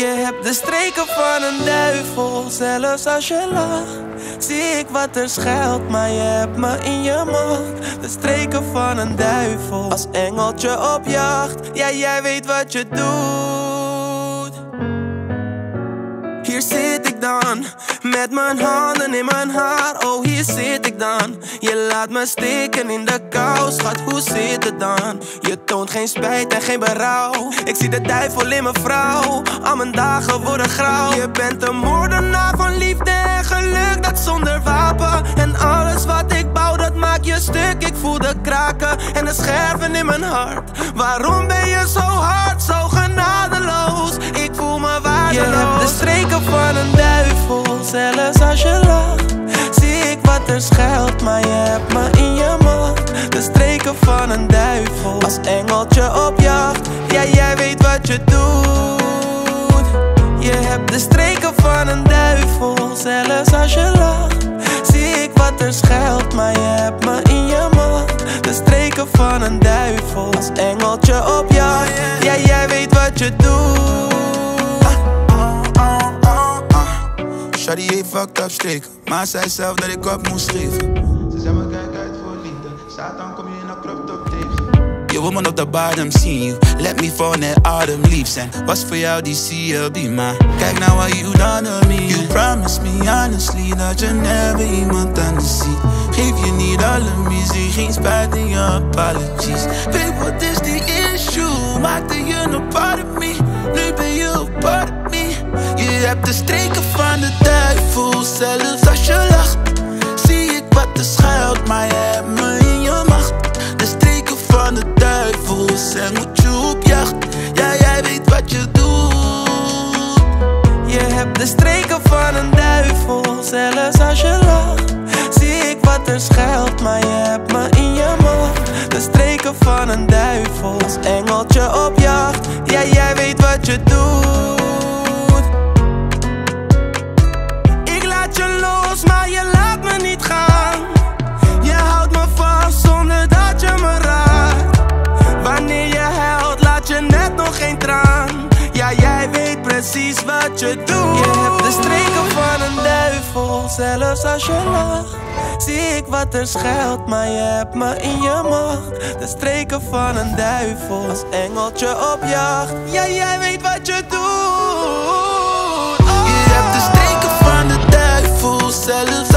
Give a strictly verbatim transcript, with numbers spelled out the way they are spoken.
Je hebt de streken van een duivel. Zelfs als je lacht, zie ik wat er schuilt. Maar je hebt me in je macht. De streken van een duivel. Als engeltje op jacht. Ja, jij weet wat je doet. Hier zit ik dan, met mijn handen in mijn haar. Oh, hier zit ik dan. Je laat me steken in de kou. Schat, hoe zit het dan? Je toont geen spijt en geen berouw. Ik zie de duivel in mijn vrouw. Al mijn dagen worden grauw. Je bent een moordenaar van liefde en geluk, dat zonder wapen. En alles wat ik bouw, dat maakt je stuk. Ik voel de kraken en de scherven in mijn hart. Waarom ben je zo hard, zo genadeloos? Ik voel me waardeloos. Je hebt de streken van een duivel. Zelfs als je lacht, zie ik wat er schuilt. Maar je hebt me in je macht. De streken van een duivel. Als engeltje op jacht. Ja, jij weet wat je doet. Je hebt de streken van een duivel. Zelfs als je lacht, zie ik wat er schuilt. Maar je hebt me in je macht. De streken van een duivel. Als engeltje op jacht. Ja, jij weet wat je doet. Shawty heeft fucked up streken, maar zei zelf dat ik op moest geven. Ze zei maar kijk uit voor liefde, Satan kom je in een crop top tegen. Je woman op de bottom see you, let me fall net autumn leaves. En was voor jou die C L B, maar kijk nou what you done to me. You promised me honestly dat je never iemand anders ziet. Geef je niet alle muziek, geen spijt in je apologies. Babe, wat is die issue? Maakte je een part of me, nu ben je een part of me. Je hebt de streken van de duivel. Zelfs als je lacht, zie ik wat er schuilt. Maar je hebt me in je macht. De streken van de duivel. Zeg moet je op jacht. Ja, jij weet wat je doet. Je hebt de streken van een duivel. Zelfs als je lacht, zie ik wat er schuilt. Maar je hebt me in je macht. De streken van een duivel. Als engeltje op jacht. Ja, jij weet wat je doet. Maar je laat me niet gaan. Je houdt me vast zonder dat je me raakt. Wanneer je huilt, laat je net nog geen traan. Ja, jij weet precies wat je doet. Je hebt de streken van een duivel. Zelfs als je lacht, zie ik wat er schuilt. Maar je hebt me in je macht. De streken van een duivel. Als engeltje op jacht. Ja, jij weet wat je doet. Je hebt de streken van de duivel. Zelfs